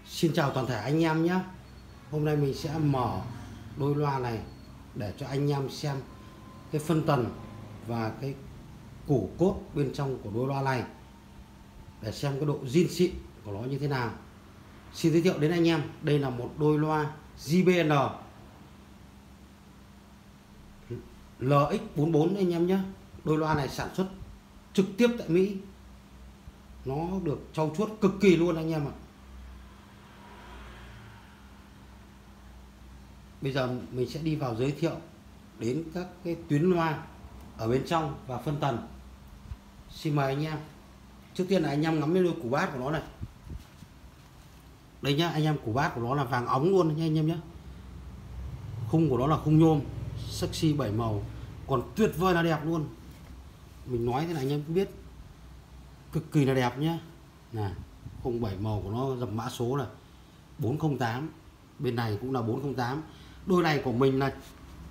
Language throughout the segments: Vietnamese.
Xin chào toàn thể anh em nhé. Hôm nay mình sẽ mở đôi loa này để cho anh em xem cái phân tần và cái củ cốt bên trong của đôi loa này, để xem cái độ zin xịn của nó như thế nào. Xin giới thiệu đến anh em, đây là một đôi loa JBL LX44 anh em nhé. Đôi loa này sản xuất trực tiếp tại Mỹ, nó được trau chuốt cực kỳ luôn anh em ạ. Bây giờ mình sẽ đi vào giới thiệu đến các cái tuyến loa ở bên trong và phân tần. Xin mời anh em. Trước tiên là anh em ngắm cái đôi củ bát của nó này. Đây nhá, anh em, củ bát của nó là vàng óng luôn nha anh em nhé. Khung của nó là khung nhôm sexy 7 màu, còn tuyệt vời là đẹp luôn. Mình nói thế này anh em cũng biết, cực kỳ là đẹp nhá. Nè, khung 7 màu của nó, dập mã số là 408. Bên này cũng là 408. Đôi này của mình là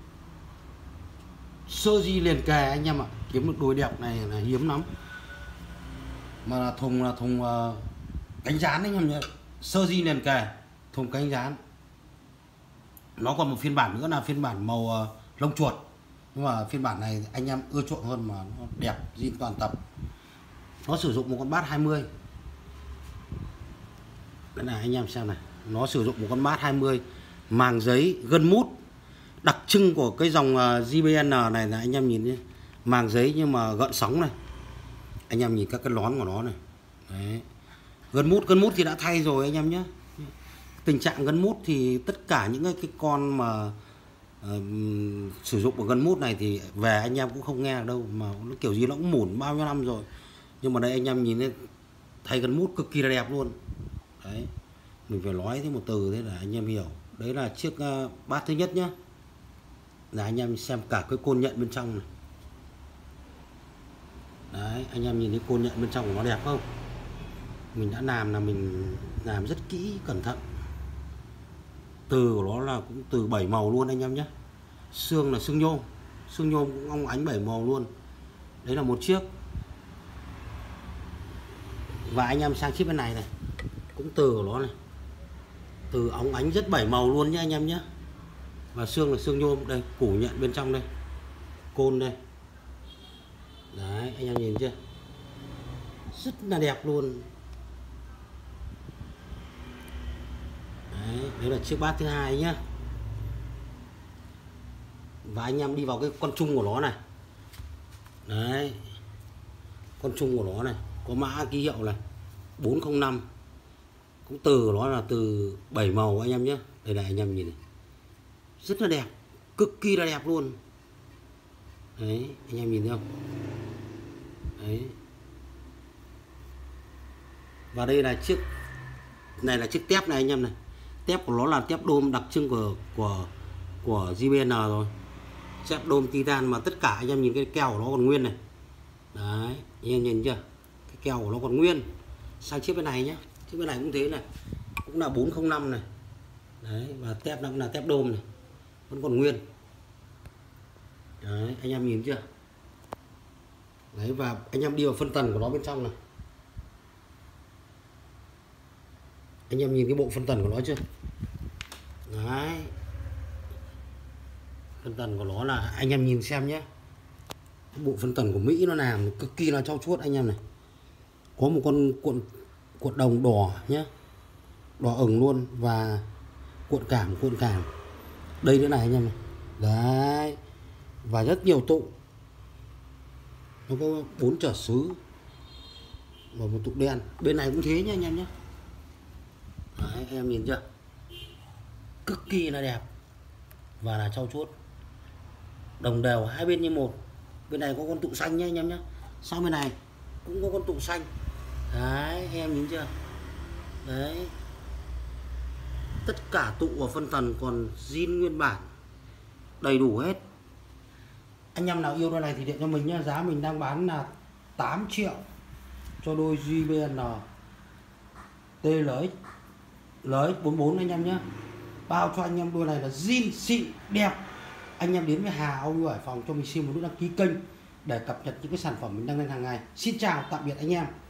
sơ di liền kề anh em ạ. Kiếm được đôi đẹp này là hiếm lắm. Mà là thùng cánh dán anh em nhé. Sơ di liền kề, thùng cánh dán. Nó còn một phiên bản nữa là phiên bản màu lông chuột. Nhưng mà phiên bản này anh em ưa chuộng hơn, mà nó đẹp, zin toàn tập. Nó sử dụng một con bass 20. Đây này anh em xem này. Nó sử dụng một con bass 20 màng giấy gân mút. Đặc trưng của cái dòng JBL này là anh em nhìn nhé, màng giấy nhưng mà gợn sóng này. Anh em nhìn các cái lón của nó này. Đấy. Gân mút thì đã thay rồi anh em nhé. Tình trạng gân mút thì tất cả những cái con mà sử dụng của gân mút này thì về anh em cũng không nghe được đâu, mà nó kiểu gì nó cũng mủn bao nhiêu năm rồi. Nhưng mà đây anh em nhìn thấy thay gân mút cực kỳ là đẹp luôn. Đấy, mình phải nói thế một từ thế là anh em hiểu. Đấy là chiếc bass thứ nhất nhá. Là anh em xem cả cái côn nhận bên trong này. Đấy, anh em nhìn thấy côn nhận bên trong của nó đẹp không? Mình đã làm là mình làm rất kỹ, cẩn thận. Từ của nó là cũng từ 7 màu luôn anh em nhé. Xương là xương nhôm cũng óng ánh 7 màu luôn. Đấy là một chiếc. Và anh em sang chiếc bên này này, cũng từ của nó này, từ óng ánh rất 7 màu luôn nhé anh em nhé. Và xương là xương nhôm. Đây, củ nhận bên trong đây, côn đây. Đấy, anh em nhìn chưa, rất là đẹp luôn. Đấy là chiếc bass thứ hai nhá. Và anh em đi vào cái con chung của nó này. Đấy, con chung của nó này có mã ký hiệu này 405. Cũng từ của nó là từ 7 màu anh em nhé. Đây này anh em nhìn này, rất là đẹp, cực kỳ là đẹp luôn. Đấy, anh em nhìn thấy không? Đấy. Và đây là chiếc này, là chiếc tép này anh em này. Tép của nó là tép đôm đặc trưng của JBL rồi. Tép đôm titan mà tất cả anh em nhìn cái keo của nó còn nguyên này. Đấy, anh em nhìn chưa? Cái keo của nó còn nguyên. Sang chiếc bên này nhé. Chiếc bên này cũng thế này. Cũng là 405 này. Đấy, và tép nó cũng là tép đôm này. Vẫn còn nguyên. Đấy, anh em nhìn chưa? Đấy, và anh em đi vào phân tần của nó bên trong này. Anh em nhìn cái bộ phân tần của nó chưa? Đấy, phân tần của nó là anh em nhìn xem nhé. Cái bộ phân tần của Mỹ nó làm cực kỳ là trau chuốt anh em này. Có một con cuộn đồng đỏ nhé, đỏ ửng luôn. Và cuộn cảm. Đây nữa này anh em này. Đấy, và rất nhiều tụ. Nó có 4 trở xứ và một tụ đen. Bên này cũng thế nhé anh em nhé. Đấy, anh em nhìn chưa, cực kỳ là đẹp và là trau chuốt. Đồng đều hai bên như một. Bên này có con tụ xanh nhé anh em nhé. Sang bên này cũng có con tụ xanh. Đấy, anh em nhìn chưa. Đấy, tất cả tụ và phân tần còn zin nguyên bản, đầy đủ hết. Anh em nào yêu đôi này thì điện cho mình nhé. Giá mình đang bán là 8 triệu cho đôi JBL TLX LX44 anh em nhé. Bao cho anh em đôi này là zin xịn đẹp. Anh em đến với Hà Audio Hải Phòng cho mình xin một nút đăng ký kênh để cập nhật những cái sản phẩm mình đăng lên hàng ngày. Xin chào tạm biệt anh em.